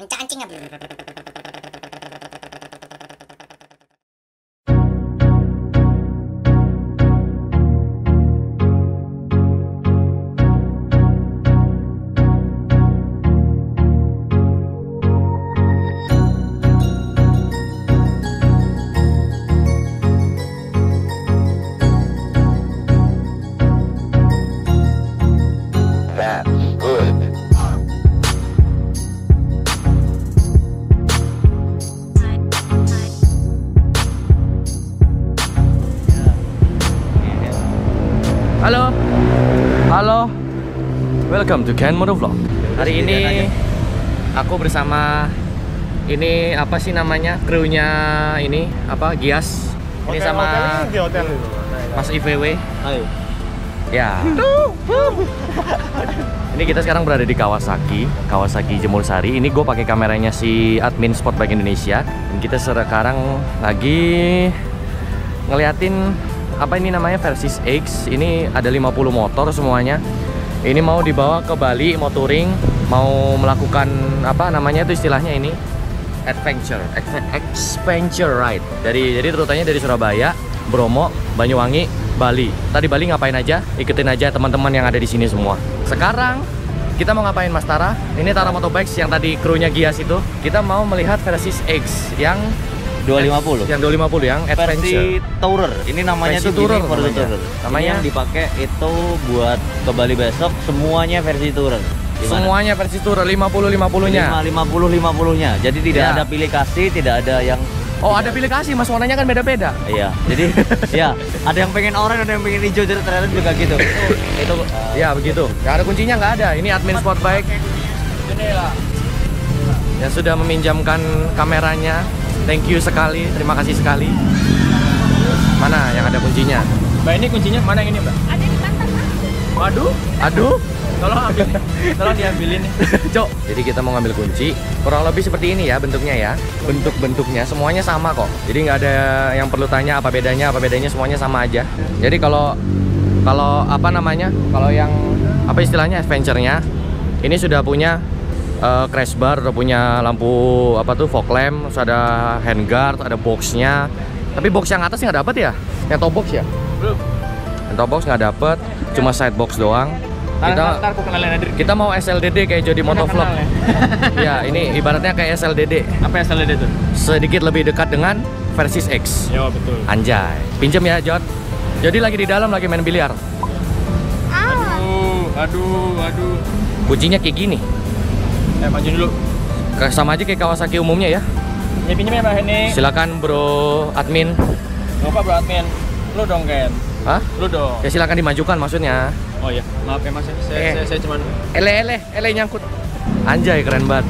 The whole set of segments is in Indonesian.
Cancing. Halo, welcome to Ken Motovlog. Hari ini aku bersama ini apa sih namanya, krunya ini apa, Gias. Ini sama Mas IVW. Ayo. Ya. Ini kita sekarang berada di Kawasaki Jemur Sari. Ini gue pakai kameranya si admin Sportbike Indonesia. Dan kita sekarang lagi ngeliatin apa ini namanya, Versys X. Ini ada 50 motor semuanya. Ini mau dibawa ke Bali, mau touring, mau melakukan apa namanya itu istilahnya ini, adventure ride. Jadi rutenya dari Surabaya, Bromo, Banyuwangi, Bali. Tadi Bali ngapain aja? Ikutin aja teman-teman yang ada di sini semua. Sekarang kita mau ngapain, Mas Tara? Ini Tara Motobikes yang tadi krunya Gias itu. Kita mau melihat Versys X yang 250. Yang 250 yang adventure. Versi tourer. Ini namanya Versi tuh tourer versi namanya. tourer. Namanya yang dipakai itu buat ke Bali besok semuanya versi tourer. semuanya versi tourer 50-50-nya. 50-50-nya. Jadi tidak Ya. ada pilih kasih, tidak ada yang Oh, ada pilih kasih, Mas, warnanya kan beda-beda. iya. Jadi ya, ada yang pengen oranye, ada yang pengen hijau, jadi ternyata juga gitu. Itu Ya, begitu. Yang ada kuncinya nggak ada. Ini admin Sportbike yang sudah meminjamkan kameranya. Thank you sekali, terima kasih sekali. Mana yang ada kuncinya? Mbak, ini kuncinya mana yang ini, Mbak? Ada di pantat. Waduh, aduh. Tolong ambil, tolong diambilin. Cok, jadi kita mau ngambil kunci. Kurang lebih seperti ini ya bentuknya ya. Bentuknya semuanya sama kok. Jadi nggak ada yang perlu tanya apa bedanya, semuanya sama aja. Jadi kalau apa namanya, kalau yang apa istilahnya adventure-nya, ini sudah punya crash bar, udah punya lampu apa tuh, fog lamp, terus ada handguard, ada boxnya. Tapi box yang atas nggak dapet ya? Yang top box ya? Belum. Yang top box nggak dapet, cuma side box doang. Ntar aku kenalin Adri. Kita mau SLDD kayak Jody Motovlog. Kenal Ya, ini ibaratnya kayak SLDD. Apa yang salah itu? Sedikit lebih dekat dengan Versys X. Ya, betul. Anjay. Pinjem ya, Jod. Jadi lagi di dalam lagi main biliar. Aduh. Kuncinya kayak gini. Maju dulu. Sama aja kayak Kawasaki umumnya ya. Ya, pinjam ya, Mbak Heni. Silakan Bro admin. Nggak apa, Bro admin. Lu dong, Ken. Hah? Lu dong. Ya silakan dimajukan maksudnya. Oh iya, maaf ya, Mas. Saya cuman Ele nyangkut. Anjay, keren banget.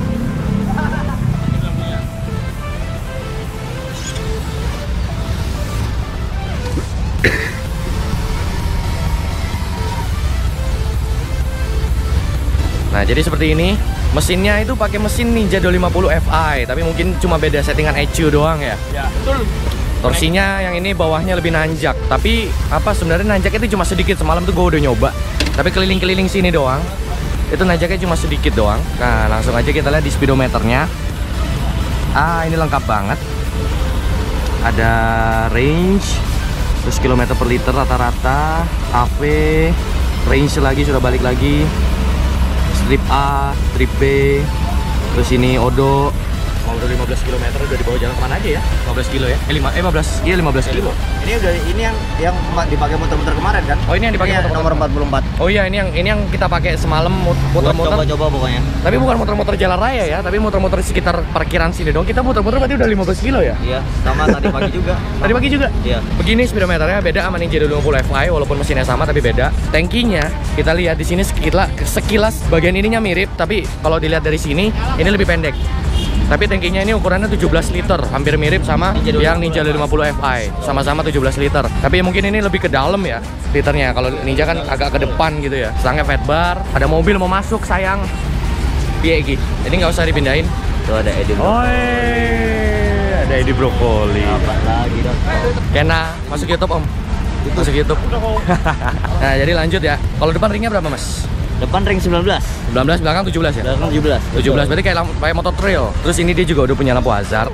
Nah, jadi seperti ini. Mesinnya itu pakai mesin Ninja 250 Fi, tapi mungkin cuma beda settingan ECU doang ya. ya, betul. Torsinya yang ini bawahnya lebih nanjak, tapi apa sebenarnya nanjaknya itu cuma sedikit. Semalam tuh gue udah nyoba, tapi keliling-keliling sini doang, itu nanjaknya cuma sedikit doang. Nah, langsung aja kita lihat di speedometernya. Ini lengkap banget. Ada range, terus kilometer per liter rata-rata, AV, range lagi sudah balik lagi, strip A, strip B, terus ini odo. Mau udah 15 km udah dibawa jalan kemana aja ya? 15 kilo ya? 15 kilo. ini yang dipakai muter-muter kemarin kan? Oh, ini yang dipakai nomor 44. Oh iya, ini yang kita pakai semalam muter-muter. Coba pokoknya. Tapi bukan muter-muter jalan raya ya, tapi muter-muter sekitar parkiran sini dong. Kita muter-muter berarti udah 15 kilo ya? Iya, sama tadi pagi juga. Tadi pagi juga? Iya. Begini speedometernya beda sama Ninja 250 Fi, walaupun mesinnya sama tapi beda. Tankinya kita lihat di sini sekilas bagian ininya mirip, tapi kalau dilihat dari sini ini lebih pendek. Tapi tankinya ini ukurannya 17 liter, hampir mirip sama yang Ninja 250 Fi, sama-sama 17 liter. Tapi mungkin ini lebih ke dalam ya liternya. Kalau Ninja kan agak ke depan gitu ya. Stangnya fat bar, ada mobil mau masuk sayang. Piye iki? Ini nggak usah dipindahin. Tuh ada Edi. Ada Edi Brokoli. Apa lagi dong? Kena masuk YouTube Om. Masuk YouTube. Nah, jadi lanjut ya. Kalau depan ringnya berapa, Mas? Depan ring 19. 19, belakang 17 ya? Belakang 17. 17 berarti kayak motor trail. Terus ini dia juga udah punya lampu hazard.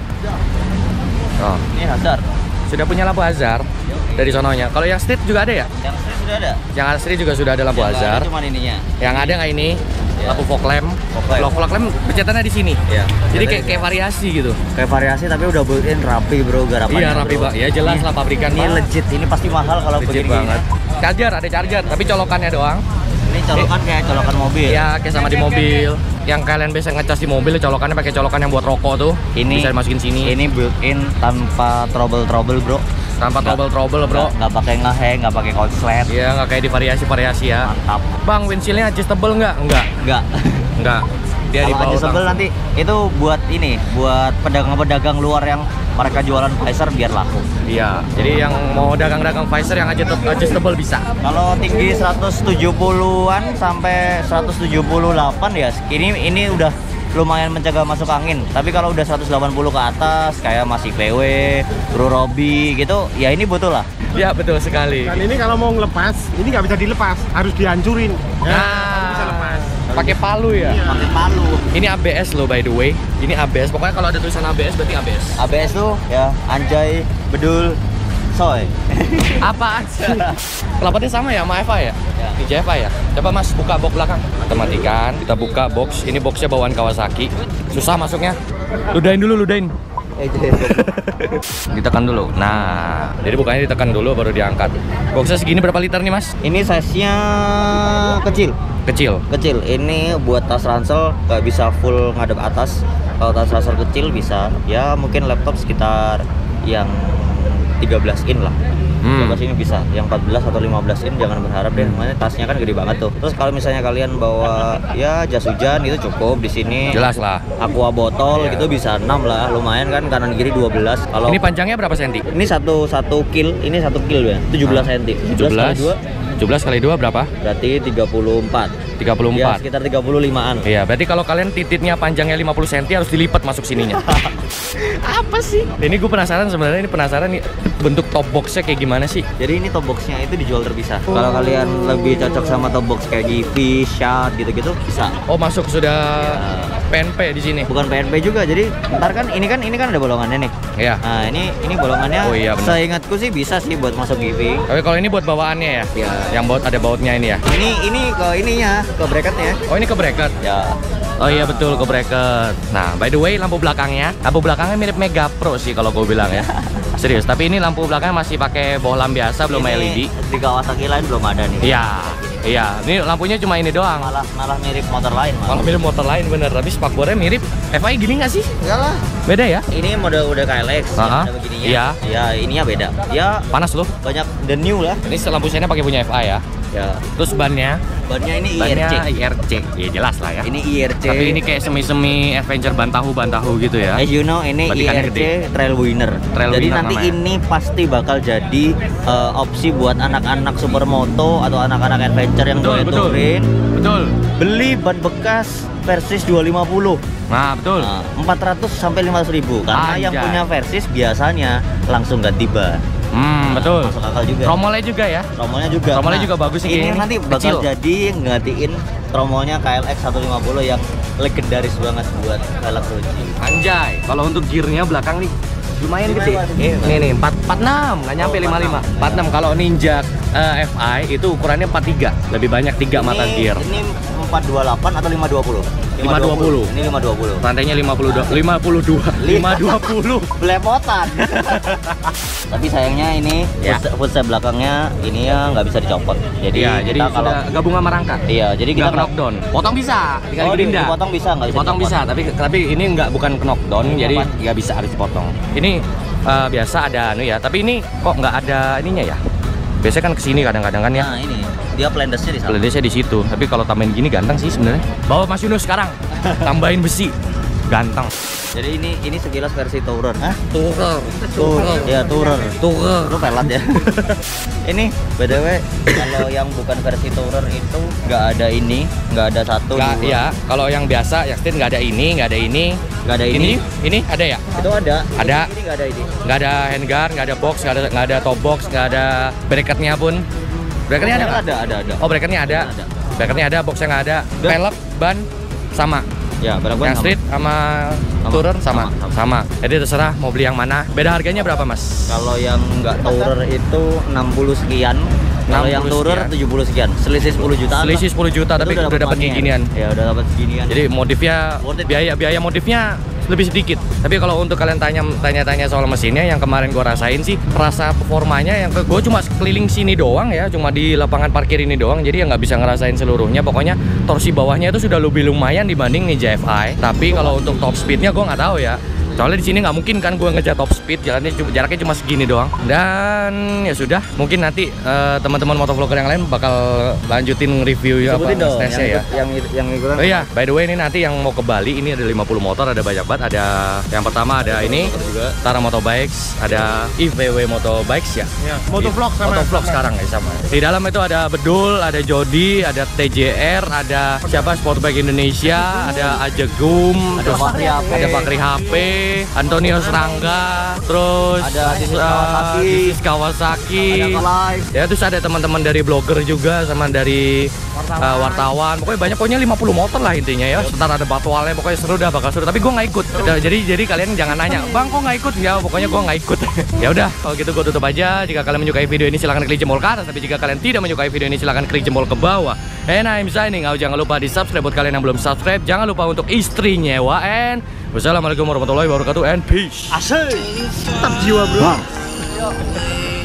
Oh, Ini hazard. sudah punya lampu hazard dari sononya. Kalau yang street juga ada ya? Yang street sudah ada. Yang street juga sudah ada lampu Yang nggak ada hazard. cuman ininya. Yang ada nggak ini? Ya. Lampu fog lamp. Fog lamp pencetannya di sini. Iya. Jadi kayak variasi gitu. Kayak variasi tapi udah built-in rapi bro garapannya. Iya rapi bro. Pak. Ya jelas lah pabrikan Ini Pak. legit. Ini pasti mahal kalau Legit begini. banget. Charger, ada charger, tapi colokannya doang. Ini colokan kayak colokan mobil. Iya, kayak sama di mobil. Yang kalian biasa ngecas di mobil, colokannya pakai colokan yang buat rokok tuh. Ini Bisa dimasukin sini. Ini built-in tanpa trouble bro. Tanpa trouble bro. Nggak pakai ngeheng, nggak pakai konslet. Iya, nggak kayak di variasi-variasi ya. Mantap. Bang, windshieldnya adjustable nggak? Nggak. Nggak. Dia di Kalau bawah adjustable langsung. nanti itu buat ini, buat pedagang-pedagang luar yang mereka jualan Pfizer biar laku. Iya, jadi yang mau dagang-dagang Pfizer yang adjustable bisa. Kalau tinggi 170-an sampai 178 ya, ini udah lumayan mencegah masuk angin. Tapi kalau udah 180 ke atas kayak masih PW, Bro Robi gitu, ya ini butuh lah. Iya, betul sekali. Dan ini kalau mau ngelepas, ini nggak bisa dilepas, harus dihancurin. Ya, Nah, baru bisa lepas. pakai palu ya. Iya. Pakai palu. Ini ABS loh by the way. Ini ABS. Pokoknya kalau ada tulisan ABS berarti ABS. ABS tuh ya anjay, bedul, soy. Apaan sih? Pelapatnya sama ya sama Eva ya? Ya. Ini Eva ya? Coba Mas buka box belakang. Kita matikan, kita buka box. Ini boxnya bawaan Kawasaki. Susah masuknya. Ludahin dulu, ludahin. Ditekan dulu. Nah, jadi bukanya ditekan dulu baru diangkat. Boxnya segini berapa liter nih Mas? Ini size-nya kecil. Kecil. Ini buat tas ransel nggak bisa full ngadep atas. Kalau tas ransel kecil bisa ya mungkin laptop sekitar yang 13 in lah. 13 in bisa, yang 14 atau 15 in jangan berharap deh, makanya tasnya kan gede banget tuh. Terus kalau misalnya kalian bawa ya jas hujan itu cukup di sini. Jelas lah. Aqua botol Iya. gitu bisa 6 lah, lumayan kan kanan kiri 12. Kalau Ini panjangnya berapa senti? ini satu kil, ini 1 kil ya, 17 cm. 17 kali 2 berapa? berarti 34. 34. Ya, sekitar 35-an. Iya, berarti kalau kalian titiknya panjangnya 50 cm harus dilipat masuk sininya. Apa sih? Ini gue penasaran sebenarnya, ini penasaran nih bentuk top boxnya kayak gimana sih? Jadi ini top boxnya itu dijual terpisah. Kalau kalian lebih cocok sama top box kayak Givi, Shad gitu-gitu bisa. Oh, masuk sudah PNP di sini. Bukan PNP juga. Jadi ntar kan ini kan ada bolongannya nih. Iya. Nah, ini bolongannya. Oh iya, benar. Seingatku sih bisa sih buat masuk Givi. Tapi kalau ini buat bawaannya ya? Iya. Yang baut ada bautnya ini ya? Ini ke ininya, ke bracketnya. Oh, ini ke bracket. Ya. Oh iya betul, ke bracket. Nah, by the way lampu belakangnya mirip Mega Pro sih kalau gue bilang ya. Serius, tapi ini lampu belakangnya masih pakai bohlam biasa, belum Ini LED. Di Kawasaki lain belum ada nih. Iya. Iya, ini lampunya cuma ini doang. Malah mirip motor lain Kalau malah. mirip motor lain bener, tapi spakbornya mirip. FI gini nggak sih? Enggak lah. Beda ya? Ini mode udah KLX yang Aha. ada begininya. Iya. Ya, ininya beda. Ya Panas loh. banyak the new lah. Ini lampu senya pakai punya FI ya. Ya. Terus bannya Bannya ini bannya IRC. IRC. Ya jelas lah ya. Ini IRC. Tapi ini kayak semi-semi adventure bantahu gitu ya. As you know, ini Berarti kan IRC gede. Trail Winner. Trail Jadi Winner nanti namanya. ini pasti bakal jadi opsi buat anak-anak supermoto atau anak-anak adventure yang Betul, boleh betul. touring. Betul. Beli ban bekas Versys 250. Nah, betul. Nah, 400 sampai 500 ribu. Karena yang Anjay. punya Versys biasanya langsung ganti ban. Betul. Masuk akal juga. Tromolnya juga ya. Tromolnya juga. Tromolnya juga bagus sih Ini kayaknya. nanti bakal Kecil. jadi nggantiin tromolnya KLX 150 yang legendaris banget buat velg Ruji. Anjay, kalau untuk gearnya belakang nih lumayan gede. Nih 46, nggak nyampe 55. 46 kalau Ninja FI itu ukurannya 43, lebih banyak 3 mata gear. Ini 428 atau 520? 520. Ini 520. Rantainya 520. Belepotan. Tapi sayangnya ini Ya. footstep belakangnya ini ya nggak bisa dicopot. Jadi Iya, jadi kita kalau sudah gabung sama rangka. iya, jadi kita Nggak knockdown. Potong bisa, tinggal digerinda. dipotong bisa nggak bisa? Dipotong dicopot. bisa, tapi ini bukan knockdown, Ini jadi apaan? nggak bisa harus dipotong. Ini biasa ada anu ya, tapi ini kok nggak ada ininya ya? Biasanya kan kesini kadang-kadang kan ya. Nah, ini dia plandesnya di sana. Pledesnya di situ, tapi kalau tambahin gini ganteng sih sebenarnya. Bawa Mas Yunus sekarang, tambahin besi, ganteng. Jadi ini sekilas versi tourer. Hah? Tourer, Ya, tourer. tourer. Lu pelat ya. Ini BTW kalau yang bukan versi tourer itu nggak ada ini, nggak ada satu. Nggak, dua. ya. Kalau yang biasa, ya nggak ada ini, nggak ada ini, Nggak ada ini. Ini ada ya? Itu ada. Ada. Ini nggak ada ini. Nggak ada handguard, nggak ada box, nggak ada top box, nggak ada bracketnya pun. Bracketnya ada nggak? Ada. Oh, bracketnya ada. Spekernya ada, boxnya nggak ada. Udah. Pelek, ban sama. Ya, barang Yang street sama tourer sama. Jadi terserah mau beli yang mana. Beda harganya berapa, Mas? Kalau yang nggak tourer itu 60 sekian. Kalau yang 60 tourer sekian. 70 sekian. Selisih 10 jutaan. Selisih 10 juta Itu tapi udah dapat money-nya. ginian. Ya, udah dapat seginian. Jadi modifnya Worth it. biaya modifnya lebih sedikit. Tapi kalau untuk kalian tanya-tanya soal mesinnya yang kemarin gua rasain sih, rasa performanya yang gue cuma keliling sini doang ya, cuma di lapangan parkir ini doang. Jadi ya nggak bisa ngerasain seluruhnya. Pokoknya torsi bawahnya itu sudah lebih lumayan dibanding nih JFI. Tapi kalau untuk top speednya gue nggak tahu ya. Soalnya di sini nggak mungkin kan gue ngejar top speed, jaraknya cuma segini doang. Dan ya sudah, mungkin nanti teman-teman motovlogger yang lain bakal lanjutin review Sebutin dong STC ya. yang ikutan. Oh iya, by the way ini nanti yang mau ke Bali ini ada 50 motor, ada banyak banget. Ada yang pertama ada ini Tara Motobikes, ada IVW Motobikes ya. Ya, motovlog sama. Motovlog sekarang ya sama. Di dalam itu ada Bedul, ada Jody, ada TJR, ada siapa Sportbike Indonesia, ada Ajegum, Ada terus Fakri HP. ada Fakri HP, Antonio Serangga, terus Ada Disis Kawasaki. Disis Kawasaki. Ada Live. Ya terus ada teman-teman dari blogger juga sama dari wartawan. Pokoknya banyak, pokoknya 50 motor lah intinya ya. Sebentar ada batualnya, pokoknya seru dah, bakal seru. Tapi gue nggak ikut. Jadi kalian jangan nanya, "Bang, kok nggak ikut?" Ya pokoknya gue nggak ikut. Ya udah, kalau gitu gue tutup aja. Jika kalian menyukai video ini silahkan klik jempol ke atas. Tapi jika kalian tidak menyukai video ini silahkan klik jempol ke bawah. And I'm signing out. Jangan lupa di subscribe buat kalian yang belum subscribe. Jangan lupa untuk istri nyewa. And wassalamualaikum warahmatullahi wabarakatuh and peace. Asik. Tetap jiwa, bro.